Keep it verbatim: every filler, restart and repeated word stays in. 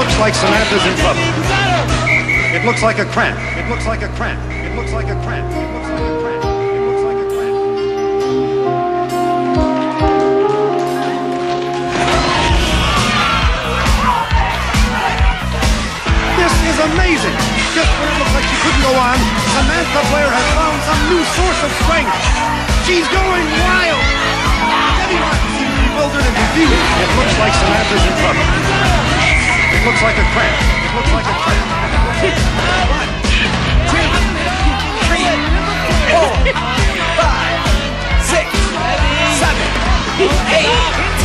looks like Samantha's in trouble. It looks like a cramp. It looks like a cramp. It looks like a cramp. It looks like a cramp. It looks like a cramp. This is amazing. Just when it looks like she couldn't go on, Samantha Blair has found some new source of strength. She's going wild. Everyone seems bewildered and confused. It looks like Samantha's in trouble. It looks like a cramp. It looks like a cramp. One, two, three, four, five, six, seven, eight.